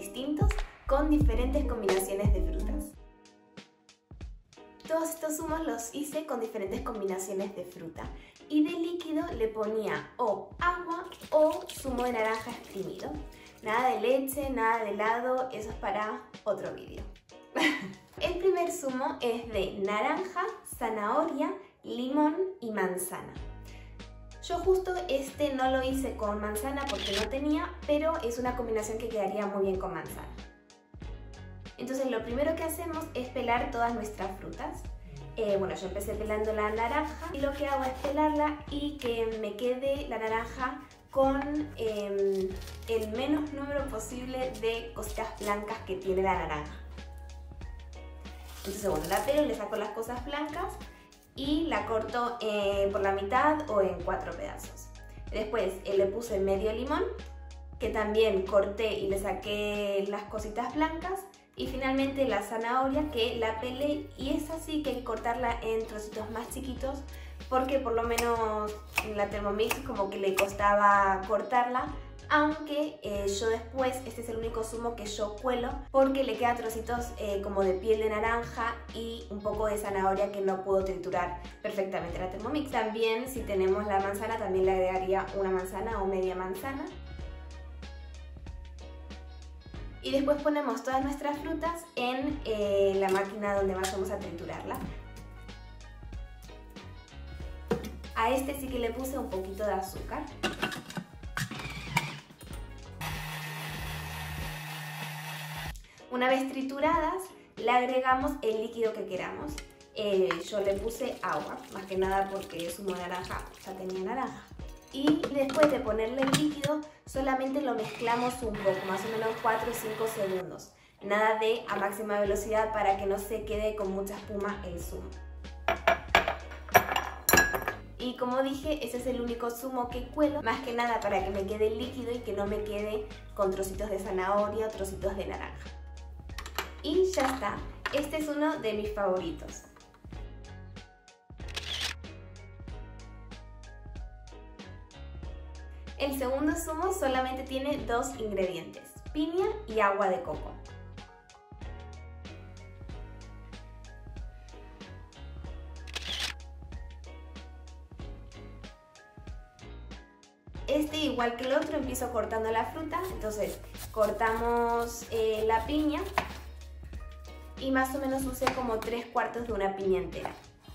distintos con diferentes combinaciones de frutas. Todos estos zumos los hice con diferentes combinaciones de fruta y de líquido le ponía o agua o zumo de naranja exprimido. Nada de leche, nada de helado, eso es para otro vídeo. El primer zumo es de naranja, zanahoria, limón y manzana. Yo justo este no lo hice con manzana porque no tenía, pero es una combinación que quedaría muy bien con manzana. Entonces lo primero que hacemos es pelar todas nuestras frutas. Bueno, yo empecé pelando la naranja y lo que hago es pelarla y que me quede la naranja con el menos número posible de cositas blancas que tiene la naranja. Entonces bueno, la pelo, le saco las cosas blancas y la corto por la mitad o en 4 pedazos. Después le puse medio limón, que también corté y le saqué las cositas blancas. Y finalmente la zanahoria, que la pelé, y es así que hay que cortarla en trocitos más chiquitos porque por lo menos en la Thermomix como que le costaba cortarla, aunque yo después, este es el único zumo que yo cuelo porque le quedan trocitos como de piel de naranja y un poco de zanahoria que no puedo triturar perfectamente en la Thermomix. También si tenemos la manzana también le agregaría una manzana o media manzana. Y después ponemos todas nuestras frutas en la máquina donde vamos a triturarla. A este sí que le puse un poquito de azúcar. Una vez trituradas, le agregamos el líquido que queramos. Yo le puse agua, más que nada porque zumo de naranja ya tenía naranja. Y después de ponerle el líquido, solamente lo mezclamos un poco, más o menos 4 o 5 segundos. Nada de a máxima velocidad para que no se quede con mucha espuma el zumo. Y como dije, ese es el único zumo que cuelo, más que nada para que me quede el líquido y que no me quede con trocitos de zanahoria o trocitos de naranja. Y ya está, este es uno de mis favoritos. El segundo zumo solamente tiene 2 ingredientes, piña y agua de coco. Este, igual que el otro, empiezo cortando la fruta, entonces cortamos la piña y más o menos usé como 3/4 de una piña entera.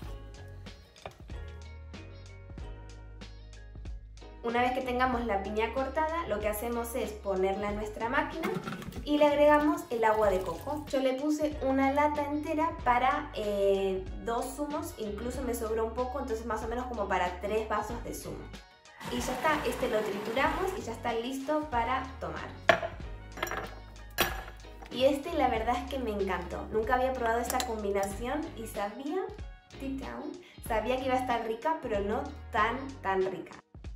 Una vez que tengamos la piña cortada, lo que hacemos es ponerla en nuestra máquina y le agregamos el agua de coco. Yo le puse una lata entera para 2 zumos, incluso me sobró un poco, entonces más o menos como para 3 vasos de zumo. Y ya está, este lo trituramos y ya está listo para tomar. Y este la verdad es que me encantó. Nunca había probado esta combinación y sabía, deep down, sabía que iba a estar rica, pero no tan rica.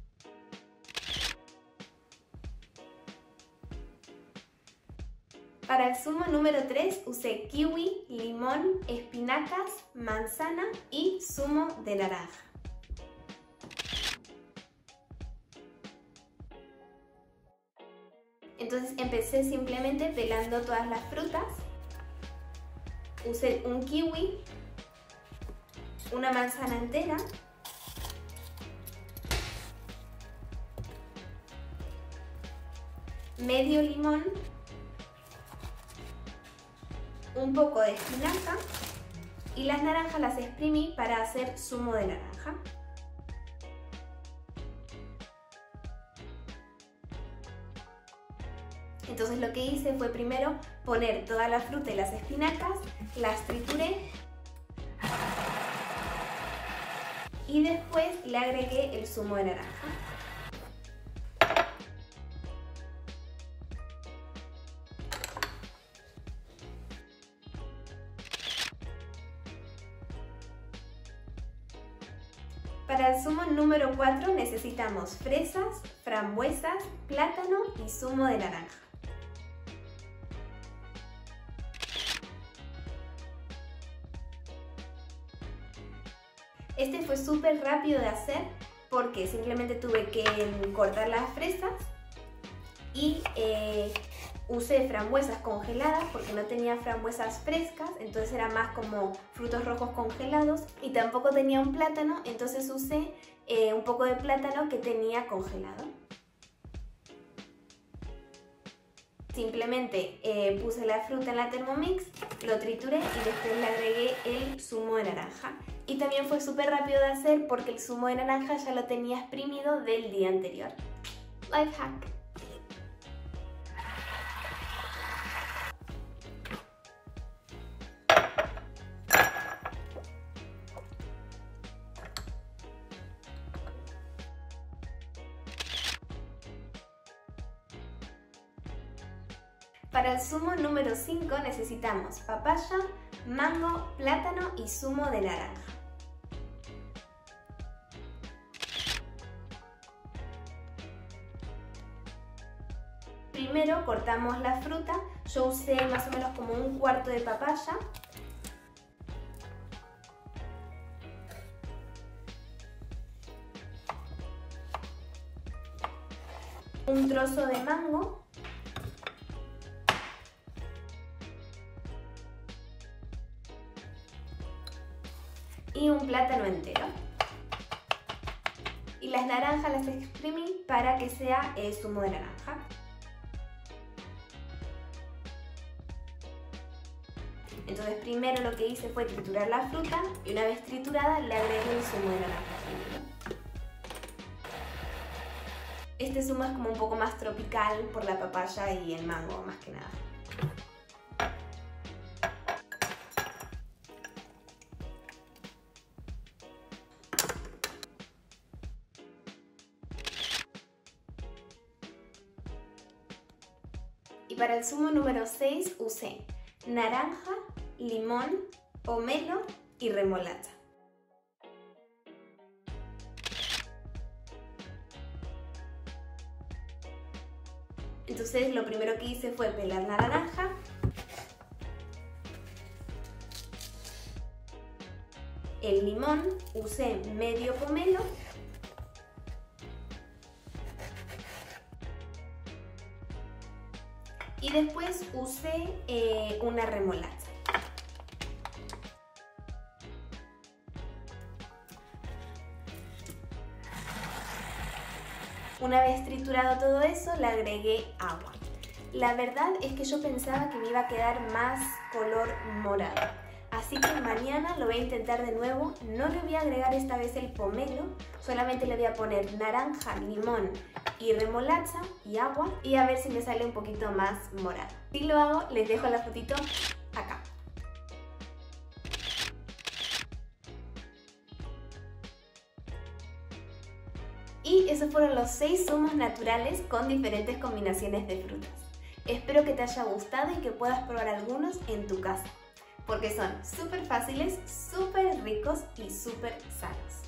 Para el zumo número 3 usé kiwi, limón, espinacas, manzana y zumo de naranja. Entonces empecé simplemente pelando todas las frutas. Usé un kiwi, una manzana entera, medio limón, un poco de espinaca y las naranjas las exprimí para hacer zumo de naranja. Entonces lo que hice fue primero poner toda la fruta y las espinacas, las trituré y después le agregué el zumo de naranja. Para el zumo número 4 necesitamos fresas, frambuesas, plátano y zumo de naranja. Este fue súper rápido de hacer porque simplemente tuve que cortar las fresas y Usé frambuesas congeladas porque no tenía frambuesas frescas, entonces era más como frutos rojos congelados, y tampoco tenía un plátano, entonces usé un poco de plátano que tenía congelado. Simplemente puse la fruta en la Thermomix, lo trituré y después le agregué el zumo de naranja. Y también fue súper rápido de hacer porque el zumo de naranja ya lo tenía exprimido del día anterior. Life hack. Para el zumo número 5 necesitamos papaya, mango, plátano y zumo de naranja. Primero cortamos la fruta, yo usé más o menos como un cuarto de papaya. Un trozo de mango. Y un plátano entero. Y las naranjas las exprimí para que sea zumo de naranja. Entonces primero lo que hice fue triturar la fruta y una vez triturada le agregué el zumo de naranja. Este zumo es como un poco más tropical por la papaya y el mango más que nada. Y para el zumo número 6 usé naranja, limón, pomelo y remolacha. Entonces lo primero que hice fue pelar la naranja, el limón, usé medio pomelo, y después usé una remolacha. Una vez triturado todo eso, le agregué agua. La verdad es que yo pensaba que me iba a quedar más color morado. Así que mañana lo voy a intentar de nuevo. No le voy a agregar esta vez el pomelo, solamente le voy a poner naranja, limón y remolacha y agua y a ver si me sale un poquito más morado. Si lo hago, les dejo la fotito acá. Y esos fueron los 6 zumos naturales con diferentes combinaciones de frutas. Espero que te haya gustado y que puedas probar algunos en tu casa, porque son súper fáciles, súper ricos y súper sanos.